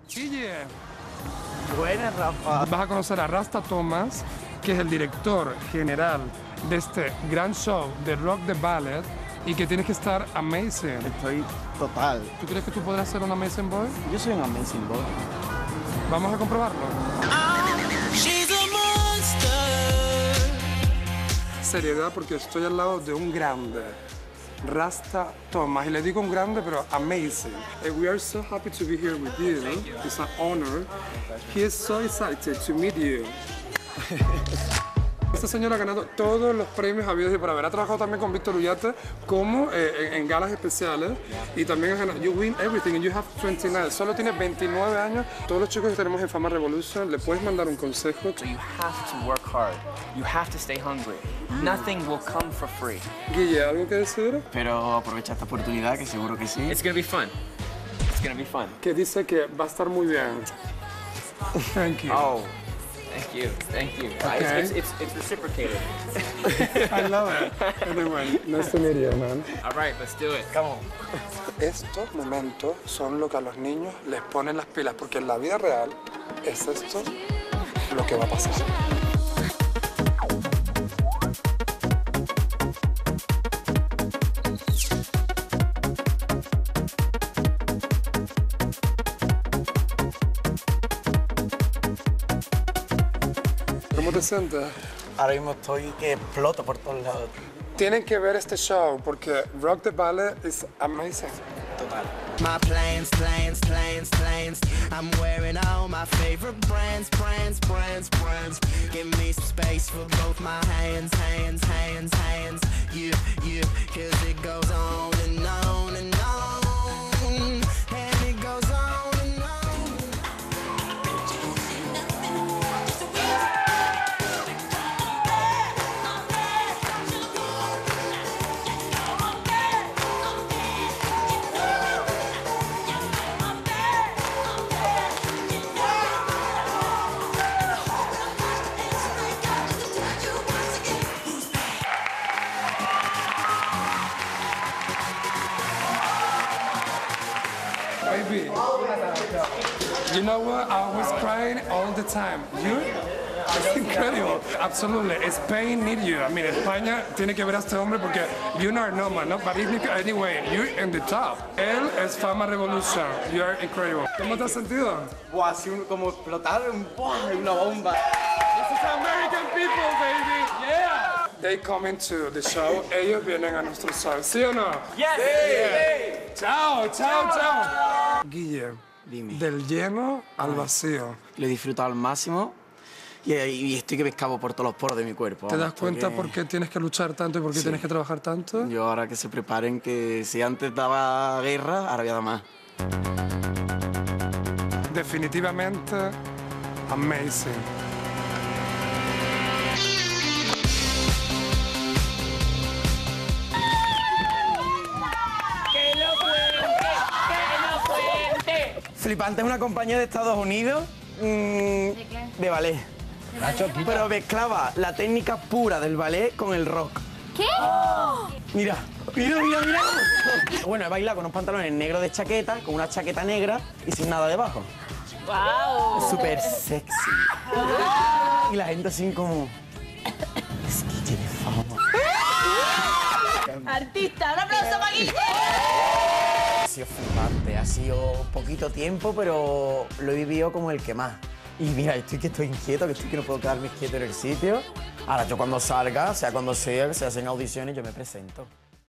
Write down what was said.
Guille, Buenas, Rafa. vas a conocer a Rasta Thomas, que es el director general de este gran show de Rock the Ballet y que tienes que estar amazing. Estoy total. ¿Tú crees que tú podrás ser un amazing boy? Yo soy un amazing boy. Vamos a comprobarlo. Seriedad, porque estoy al lado de un grande, Rasta Thomas, y le digo un grande, pero amazing. And we are so happy to be here with you. It's an honor. He is so excited to meet you. Esta señora ha ganado todos los premios habidos y por haber. Ha trabajado también con Víctor Ullate como en galas especiales y también ha ganado. You win everything and you have 29. Solo tienes 29 años. Todos los chicos que tenemos en Fama Revolution, ¿le puedes mandar un consejo? So you have to work hard. You have to stay hungry. Nothing will come for free. Guille, ¿algo que decir? Pero aprovecha esta oportunidad, que seguro que sí. It's gonna be fun. It's gonna be fun. Que dice que va a estar muy bien. Thank you. Oh, thank you. Thank you. Okay. It's reciprocated. I love it. Anyway, nice to meet you, man. All right, let's do it. Come on. Estos momentos son lo que a los niños les ponen las pilas, porque en la vida real es esto lo que va a pasar. ¿Cómo te sientes? Ahora mismo estoy que exploto por todos lados. Tienen que ver este show porque Rock the Ballet is amazing. Total. My plans. I'm wearing all my favorite brands. Give me some space for both my hands. You, cause it goes on and on and on. And it goes on and on. Baby, you know what? I was crying all the time. You? It's incredible. Absolutely. Spain need you. I mean, España tiene que ver a este hombre porque you are normal, ¿no? But anyway, you're in the top. Él es Fama Revolution. You are incredible. ¿Cómo te has sentido? Buah, así como explotar una bomba. This is American people, baby. Yeah. They coming to the show. Ellos vienen a nuestro show. ¿Sí o no? Yes. Chao. Guille, Dime. del lleno al vacío. Lo he disfrutado al máximo y estoy que me escapo por todos los poros de mi cuerpo. ¿Te das Estoy cuenta que- por qué tienes que luchar tanto y por qué tienes que trabajar tanto? Yo ahora que se preparen, que si antes daba guerra, ahora voy a dar más. Definitivamente amazing. Flipante es una compañía de Estados Unidos de ballet. Pero mezclaba la técnica pura del ballet con el rock. ¿Qué? Mira. Bueno, he bailado con unos pantalones negros de chaqueta, con una chaqueta negra y sin nada debajo. ¡Wow! Súper sexy. Y la gente así como... Es que tiene fama. Artista, un aplauso para Guille. Ha sido flipante, ha sido poquito tiempo, pero lo he vivido como el que más. Y mira, estoy inquieto, que no puedo quedarme quieto en el sitio. Ahora, yo cuando salga, sea cuando sea, que se hacen audiciones, yo me presento.